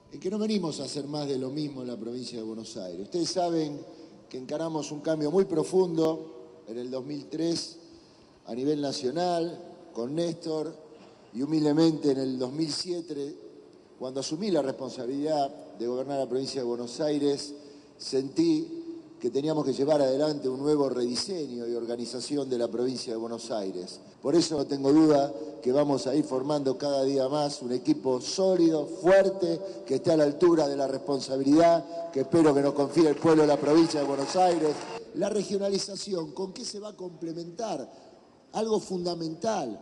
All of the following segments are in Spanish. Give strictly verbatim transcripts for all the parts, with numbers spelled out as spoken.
en que no venimos a hacer más de lo mismo en la provincia de Buenos Aires. Ustedes saben que encaramos un cambio muy profundo en el dos mil tres a nivel nacional, con Néstor, y humildemente en el dos mil siete, cuando asumí la responsabilidad de gobernar la provincia de Buenos Aires, sentí que teníamos que llevar adelante un nuevo rediseño y organización de la provincia de Buenos Aires. Por eso no tengo duda que vamos a ir formando cada día más un equipo sólido, fuerte, que esté a la altura de la responsabilidad que espero que nos confíe el pueblo de la provincia de Buenos Aires. La regionalización, ¿con qué se va a complementar? Algo fundamental,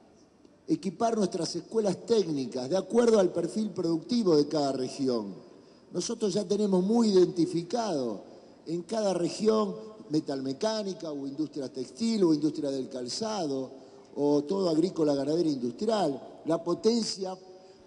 equipar nuestras escuelas técnicas de acuerdo al perfil productivo de cada región. Nosotros ya tenemos muy identificado en cada región metalmecánica o industria textil o industria del calzado o todo agrícola, ganadera industrial, la potencia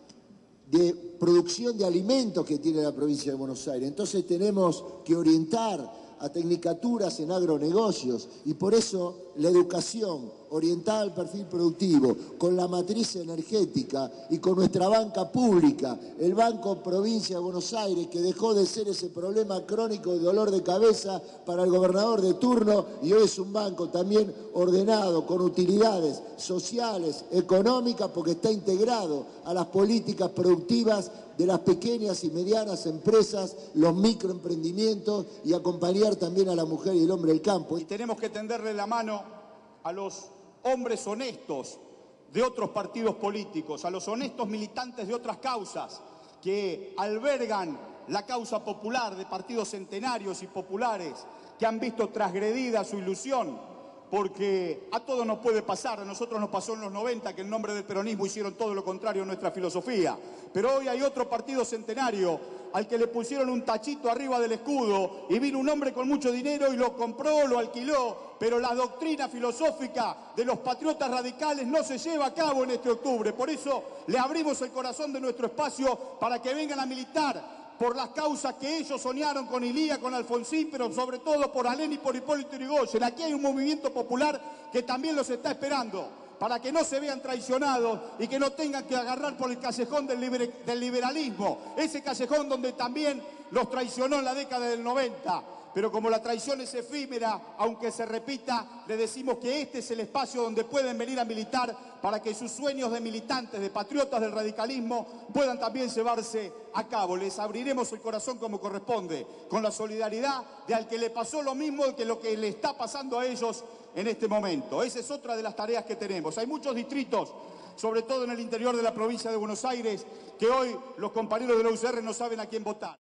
de producción de alimentos que tiene la provincia de Buenos Aires. Entonces tenemos que orientar a tecnicaturas en agronegocios y por eso la educación orientada al perfil productivo, con la matriz energética y con nuestra banca pública, el Banco Provincia de Buenos Aires, que dejó de ser ese problema crónico de dolor de cabeza para el gobernador de turno y hoy es un banco también ordenado, con utilidades sociales, económicas, porque está integrado a las políticas productivas de las pequeñas y medianas empresas, los microemprendimientos y acompañar también a la mujer y el hombre del campo. Y tenemos que tenderle la mano a los hombres honestos de otros partidos políticos, a los honestos militantes de otras causas que albergan la causa popular de partidos centenarios y populares que han visto transgredida su ilusión, porque a todos nos puede pasar. A nosotros nos pasó en los noventa que en nombre del peronismo hicieron todo lo contrario a nuestra filosofía, pero hoy hay otro partido centenario al que le pusieron un tachito arriba del escudo y vino un hombre con mucho dinero y lo compró, lo alquiló, pero la doctrina filosófica de los patriotas radicales no se lleva a cabo en este octubre. Por eso le abrimos el corazón de nuestro espacio para que vengan a militar por las causas que ellos soñaron con Ilía, con Alfonsín, pero sobre todo por Alén y por Hipólito Yrigoyen. Aquí hay un movimiento popular que también los está esperando, para que no se vean traicionados y que no tengan que agarrar por el callejón del, liber, del liberalismo, ese callejón donde también los traicionó en la década del noventa. Pero como la traición es efímera, aunque se repita, le decimos que este es el espacio donde pueden venir a militar para que sus sueños de militantes, de patriotas del radicalismo, puedan también llevarse a cabo. Les abriremos el corazón como corresponde, con la solidaridad de al que le pasó lo mismo que lo que le está pasando a ellos en este momento. Esa es otra de las tareas que tenemos. Hay muchos distritos, sobre todo en el interior de la provincia de Buenos Aires, que hoy los compañeros de la U C R no saben a quién votar.